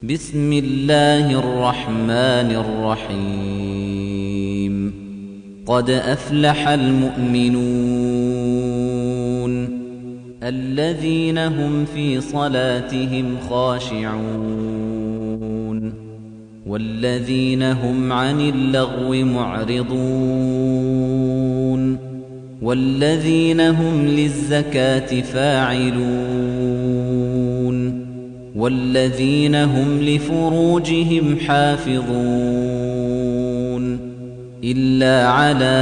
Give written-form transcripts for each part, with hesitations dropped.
بسم الله الرحمن الرحيم قد أفلح المؤمنون الذين هم في صلاتهم خاشعون والذين هم عن اللغو معرضون والذين هم للزكاة فاعلون والذين هم لفروجهم حافظون إلا على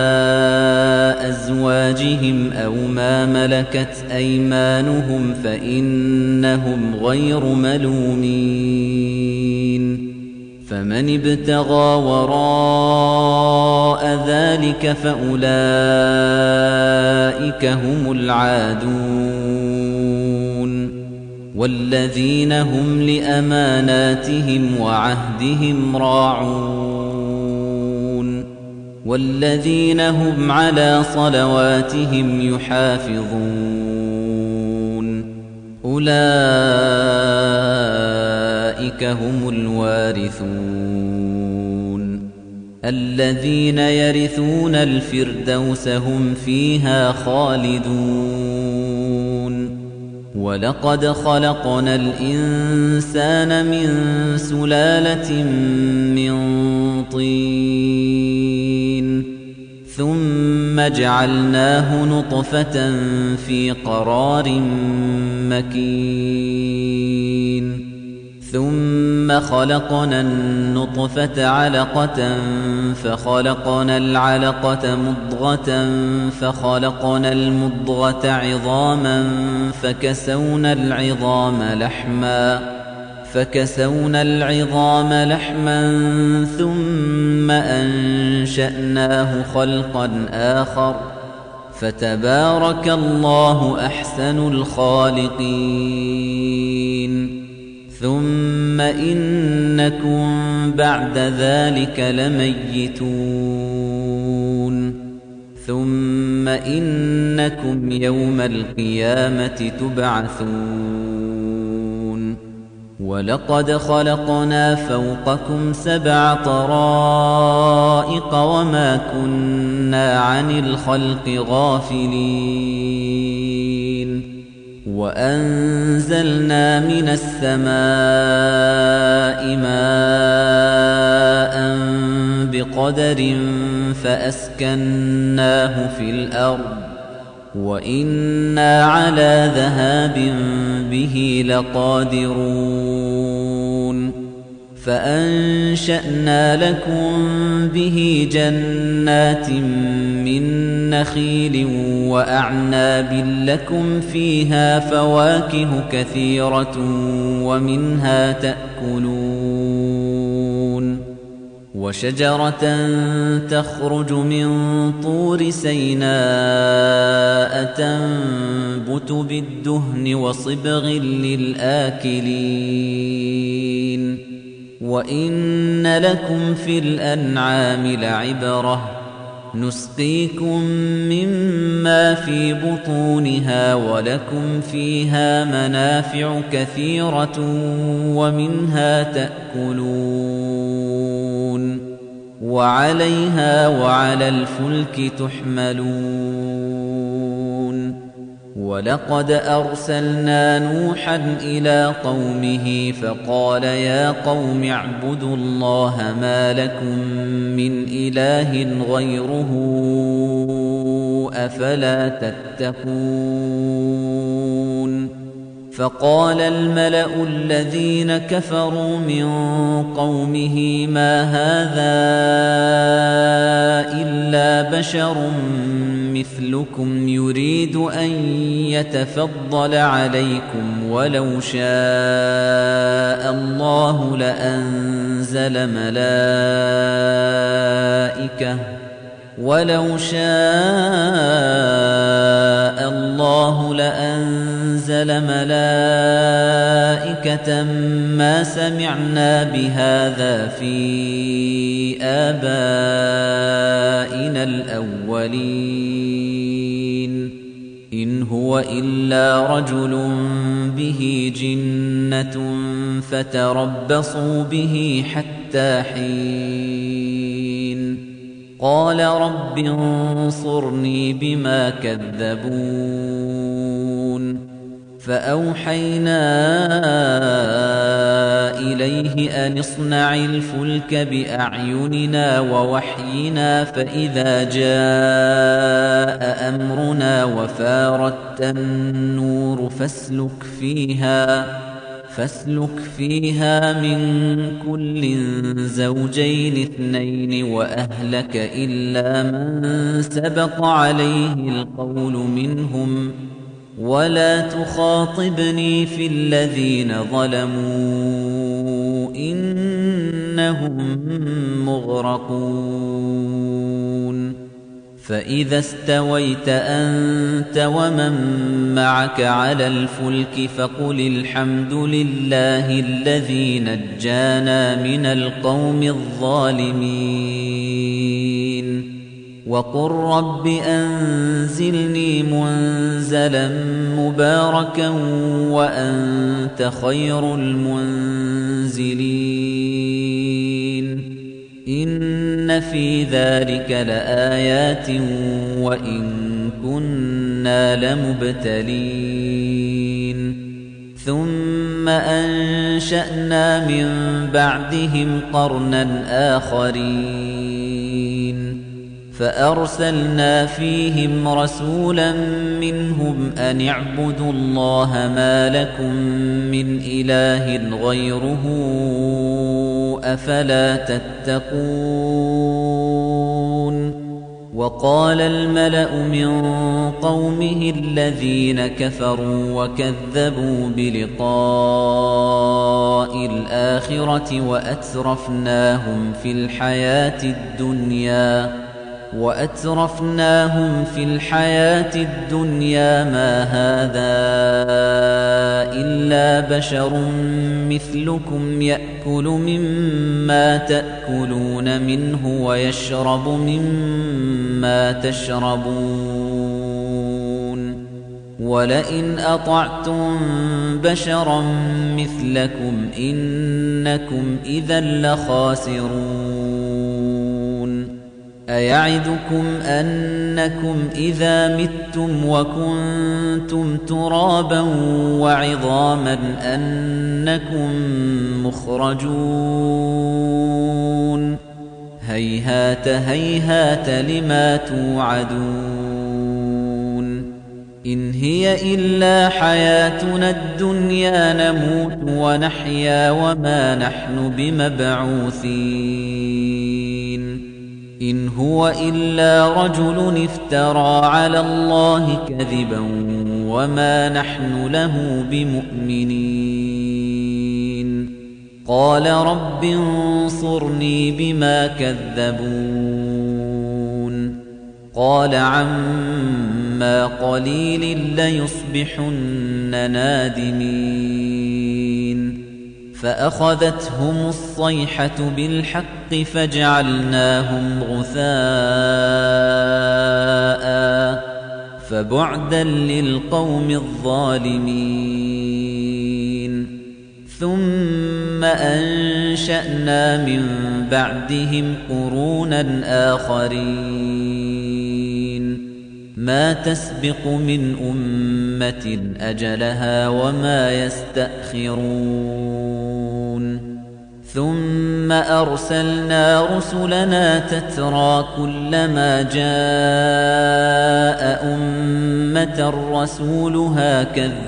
أزواجهم أو ما ملكت أيمانهم فإنهم غير ملومين فمن ابتغى وراء ذلك فأولئك هم العادون والذين هم لأماناتهم وعهدهم راعون والذين هم على صلواتهم يحافظون أولئك هم الوارثون الذين يرثون الفردوس هم فيها خالدون ولقد خلقنا الإنسان من سلالة من طين ثم جعلناه نطفة في قرار مكين ثم خلقنا النطفة علقة فخلقنا العلقة مضغة فخلقنا المضغة عظاما فكسونا العظام لحما ثم أنشأناه خلقا آخر فتبارك الله أحسن الخالقين ثم إنكم بعد ذلك لميتون ثم إنكم يوم القيامة تبعثون ولقد خلقنا فوقكم 7 طرائق وما كنا عن الخلق غافلين وأنزلنا من السماء ماء بقدر فأسكناه في الأرض وإنا على ذهاب به لقادرون فأنشأنا لكم به جنات من نخيل وأعناب لكم فيها فواكه كثيرة ومنها تأكلون وشجرة تخرج من طور سيناء تنبت بالدهن وصبغ للآكلين وإن لكم في الأنعام لعبرة نسقيكم مما في بطونها ولكم فيها منافع كثيرة ومنها تأكلون وعليها وعلى الفلك تحملون ولقد أرسلنا نوحا إلى قومه فقال يا قوم اعبدوا الله ما لكم من إله غيره أفلا تتقون فقال الملأ الذين كفروا من قومه ما هذا إلا بشر مثلكم يريد أن يتفضل عليكم ولو شاء الله لأنزل ملائكة ما سمعنا بهذا في آبائنا الأولين إن هو إلا رجل به جنة فتربصوا به حتى حين قال رب انصرني بما كذبون فأوحينا إليه أن اصنع الفلك بأعيننا ووحينا فإذا جاء أمرنا وفارت النور فاسلك فيها من كل زوجين اثنين وأهلك إلا من سبق عليه القول منهم ولا تخاطبني في الذين ظلموا إنهم مغرقون فإذا استويت أنت ومن معك على الفلك فقل الحمد لله الذي نجانا من القوم الظالمين وقل رب أنزلني منزلا مباركا وأنت خير المنزلين إن في ذلك لآيات وإن كنا لمبتلين ثم أنشأنا من بعدهم قرنا آخرين فأرسلنا فيهم رسولا منهم أن اعبدوا الله ما لكم من إله غيره أفلا تتقون وقال الملأ من قومه الذين كفروا وكذبوا بلقاء الآخرة وأترفناهم في الحياة الدنيا ما هذا إلا بشر مثلكم يأكل مما تأكلون منه ويشرب مما تشربون ولئن أطعتم بشرا مثلكم إنكم إذا لخاسرون أيعدكم أنكم إذا متم وكنتم ترابا وعظاما أنكم مخرجون هيهات هيهات لما توعدون إن هي إلا حياتنا الدنيا نموت ونحيا وما نحن بمبعوثين إن هو إلا رجل افترى على الله كذبا وما نحن له بمؤمنين قال رب انصرني بما كذبون قال عما قليل ليصبحن نادمين فأخذتهم الصيحة بالحق فجعلناهم غثاء فبعدا للقوم الظالمين ثم أنشأنا من بعدهم قرونا آخرين ما تسبق من أمة أجلها وما يستأخرون ثم أرسلنا رسلنا تترى كلما جاء أمة رسولها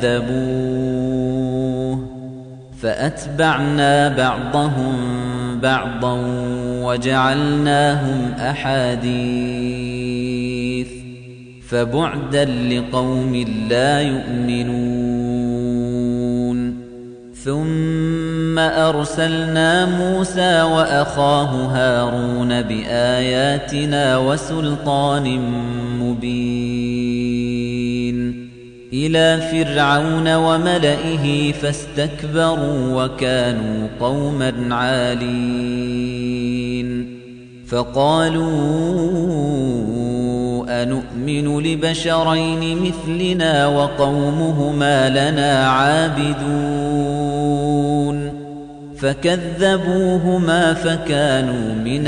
كذبوه فأتبعنا بعضهم بعضا وجعلناهم أحاديث فبعدا لقوم لا يؤمنون ثم أرسلنا موسى وأخاه هارون بآياتنا وسلطان مبين إلى فرعون وملئه فاستكبروا وكانوا قوما عالين فقالوا أنؤمن لبشرين مثلنا وقومهما لنا عابدون فكذبوهما فكانوا من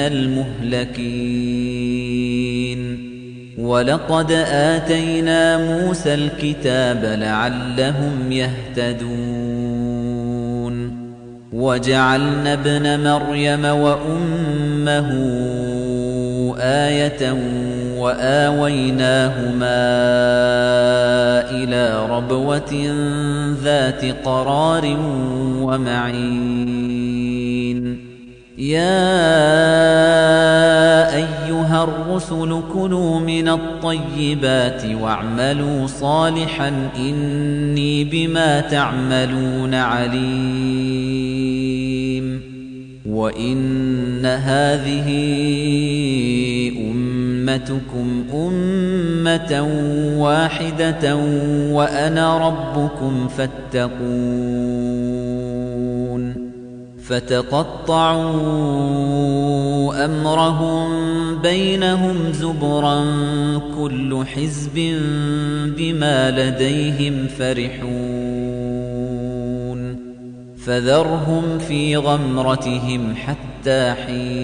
المهلكين ولقد آتينا موسى الكتاب لعلهم يهتدون وجعلنا ابن مريم وأمه آية وآويناهما إلى ربوة ذات قرار ومعين يا أيها الرسل كلوا من الطيبات واعملوا صالحا إني بما تعملون عليم وإن هذه أمتكم أمة واحدة وأنا ربكم فاتقون فتقطعوا أمرهم بينهم زبرا كل حزب بما لديهم فرحون فذرهم في غمرتهم حتى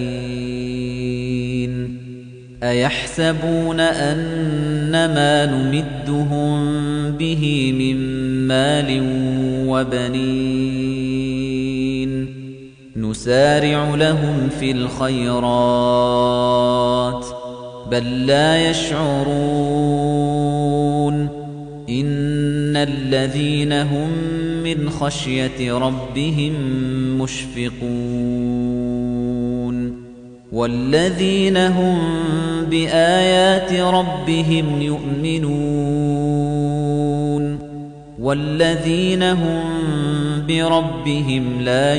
حين أيحسبون أنما نمدهم به من مال وبنين نسارع لهم في الخيرات بل لا يشعرون إن الذين هم من خشية ربهم مشفقون والذين هم بآيات ربهم يؤمنون والذين هم بربهم لا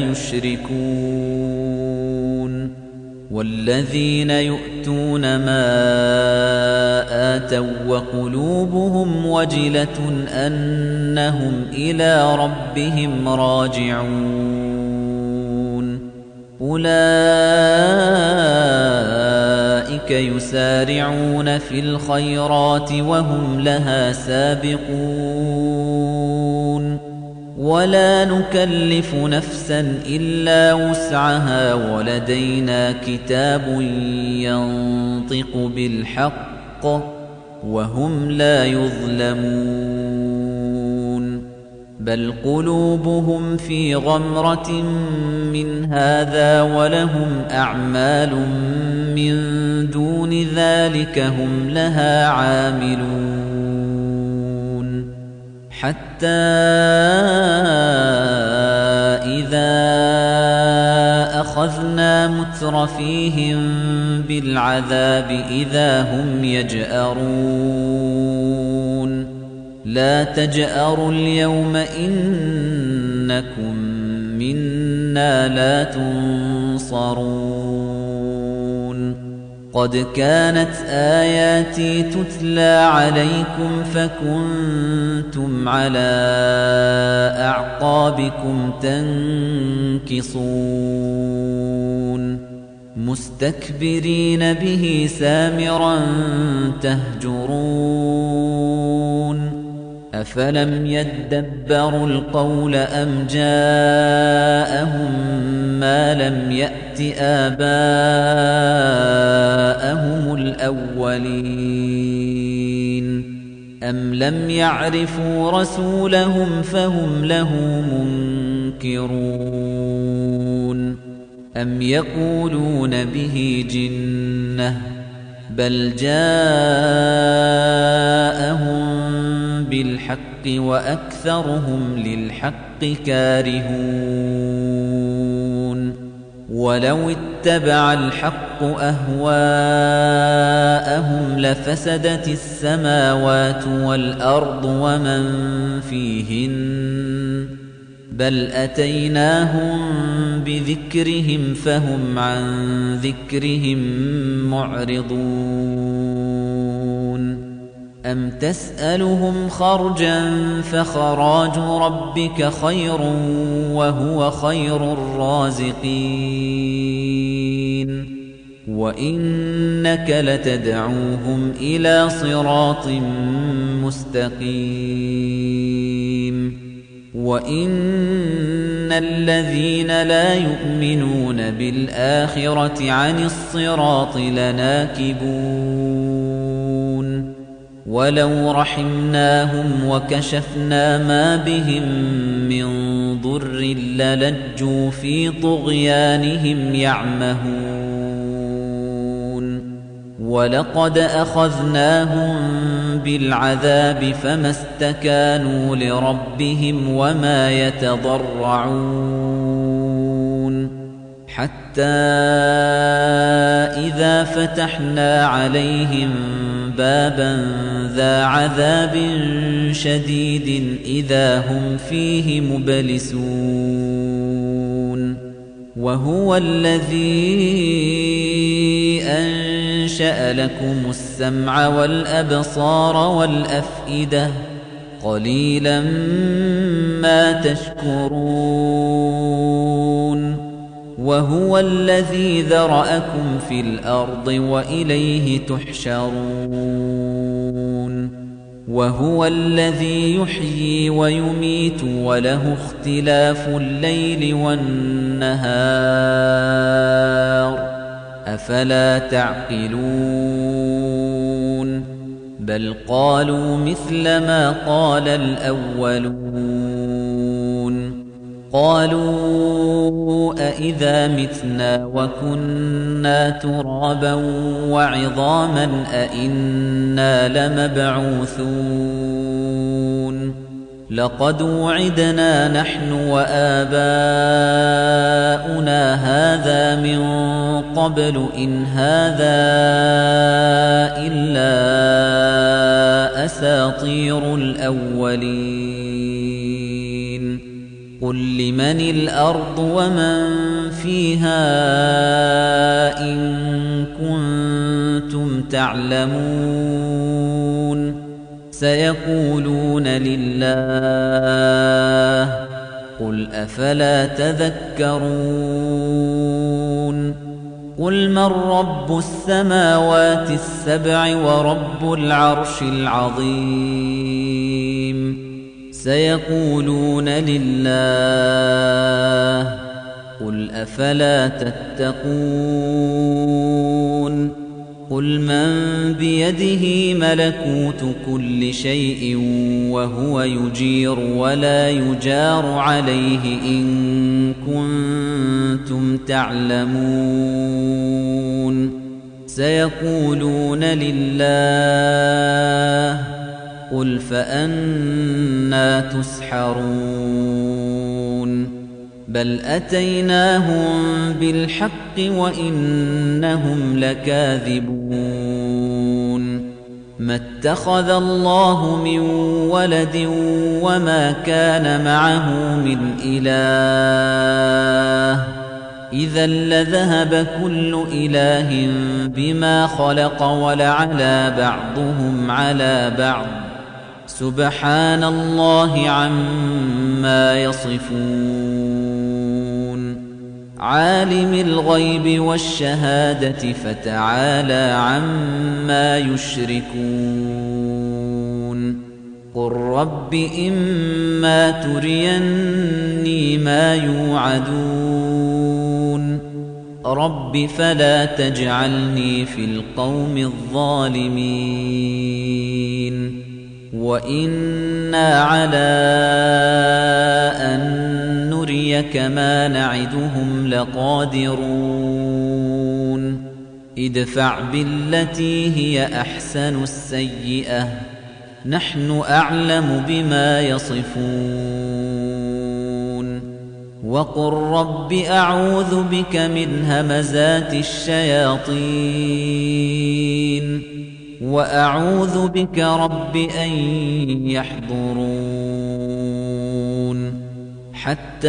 يشركون والذين يؤتون ما آتوا وقلوبهم وجلة أنهم إلى ربهم راجعون أولئك يسارعون في الخيرات وهم لها سابقون ولا نكلف نفسا إلا وسعها ولدينا كتاب ينطق بالحق وهم لا يظلمون بل قلوبهم في غمرة من هذا ولهم أعمال من دون ذلك هم لها عاملون حتى إذا أخذنا مترفيهم بالعذاب إذا هم يجأرون لا تجأروا اليوم إنكم منا لا تنصرون قد كانت آياتي تتلى عليكم فكنتم على أعقابكم تنكصون مستكبرين به سامرا تهجرون أفلم يدبروا القول أم جاءهم ما لم يأت آباءهم الأولين أم لم يعرفوا رسولهم فهم له منكرون أم يقولون به جنة بل جاءهم بالحق وأكثرهم للحق كارهون ولو اتبع الحق أهواءهم لفسدت السماوات والأرض ومن فيهن بل أتيناهم بذكرهم فهم عن ذكرهم معرضون أم تسألهم خرجا فخراج ربك خير وهو خير الرازقين وإنك لتدعوهم إلى صراط مستقيم وإن الذين لا يؤمنون بالآخرة عن الصراط لناكبون ولو رحمناهم وكشفنا ما بهم من ضر للجوا في طغيانهم يعمهون ولقد أخذناهم بالعذاب فما استكانوا لربهم وما يتضرعون حتى إذا فتحنا عليهم بابا ذا عذاب شديد إذا هم فيه مبلسون وهو الذي أنشأ لكم السمع والأبصار والأفئدة قليلا ما تشكرون وهو الذي ذرأكم في الأرض وإليه تحشرون وهو الذي يحيي ويميت وله اختلاف الليل والنهار أفلا تعقلون بل قالوا مثل ما قال الأولون قالوا أإذا متنا وكنا ترابا وعظاما أإنا لمبعوثون لقد وعدنا نحن وآباؤنا هذا من قبل إن هذا إلا أساطير الأولين قل لمن الأرض ومن فيها إن كنتم تعلمون سيقولون لله قل أفلا تذكرون قل من رب السماوات السبع ورب العرش العظيم سيقولون لله قل أفلا تتقون قل من بيده ملكوت كل شيء وهو يجير ولا يجار عليه إن كنتم تعلمون سيقولون لله قل فأنى تسحرون بل أتيناهم بالحق وإنهم لكاذبون ما اتخذ الله من ولد وما كان معه من إله إذا لذهب كل إله بما خلق ولعلى بعضهم على بعض سبحان الله عما يصفون عالم الغيب والشهادة فتعالى عما يشركون قل رب إما تريني ما يوعدون رب فلا تجعلني في القوم الظالمين وإنا على أن نريك ما نعدهم لقادرون ادفع بالتي هي أحسن السيئة نحن أعلم بما يصفون وقل رب أعوذ بك من همزات الشياطين وأعوذ بك رب أن يحضرون حتى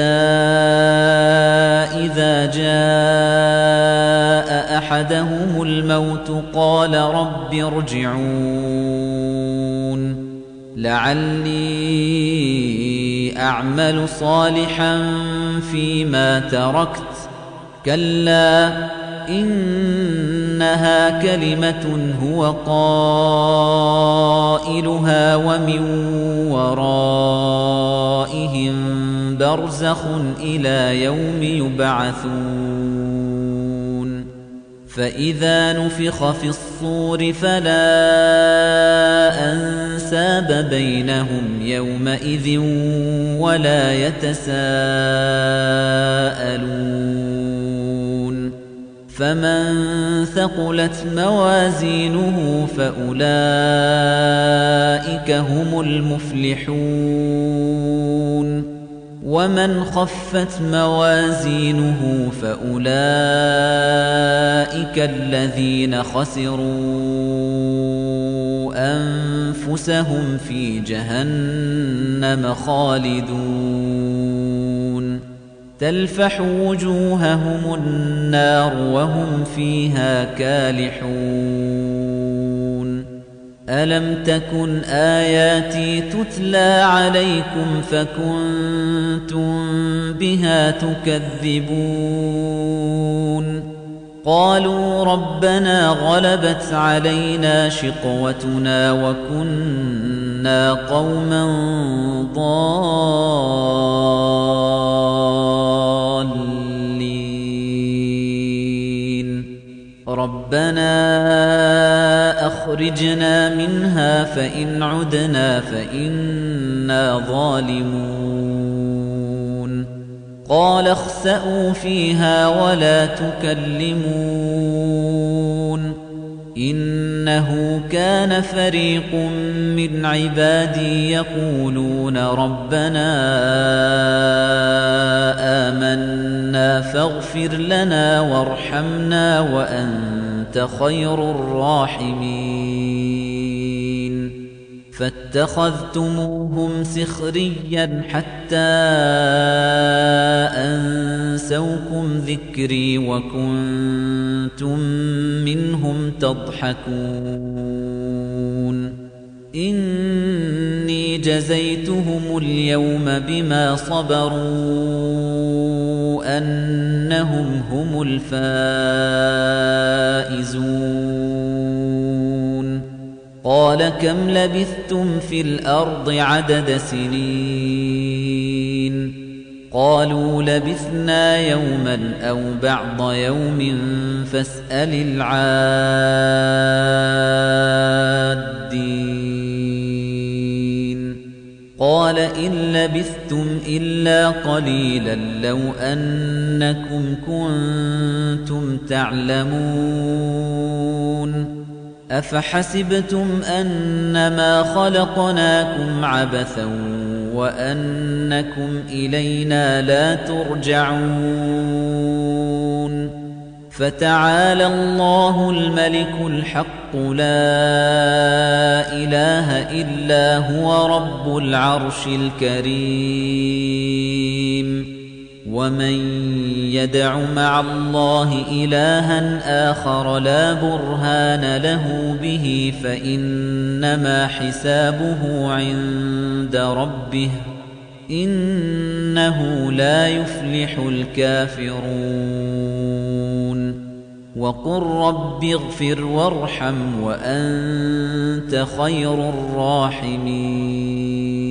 إذا جاء أحدهم الموت قال رب ارجعون لعلي أعمل صالحا فيما تركت كلا إنها كلمة هو قائلها ومن ورائهم برزخ إلى يوم يبعثون فإذا نفخ في الصور فلا أنساب بينهم يومئذ ولا يتساءلون فمن ثقلت موازينه فأولئك هم المفلحون ومن خفت موازينه فأولئك الذين خسروا أنفسهم في جهنم خالدون تلفح وجوههم النار وهم فيها كالحون ألم تكن آياتي تتلى عليكم فكنتم بها تكذبون قالوا ربنا غلبت علينا شقوتنا وكنا قوما ضالين ربنا أخرجنا منها فإن عدنا فإنا ظالمون قال اخسئوا فيها ولا تكلمون إنه كان فريق من عبادي يقولون ربنا آمنا فاغفر لنا وارحمنا وأنت خير الراحمين فاتخذتموهم سخريا حتى أنسوكم ذكري وكنتم منهم تضحكون إني جزيتهم اليوم بما صبروا أنهم هم الفائزون قال كم لبثتم في الأرض عدد سنين قالوا لبثنا يوما أو بعض يوم فاسأل العادين قال إن لبثتم إلا قليلا لو أنكم كنتم تعلمون أفحسبتم أنما خلقناكم عبثا وأنكم إلينا لا ترجعون فتعالى الله الملك الحق لا إله إلا هو رب العرش الكريم ومن يدع مع الله إلها آخر لا برهان له به فإنما حسابه عند ربه إنه لا يفلح الكافرون وقل رب اغفر وارحم وأنت خير الراحمين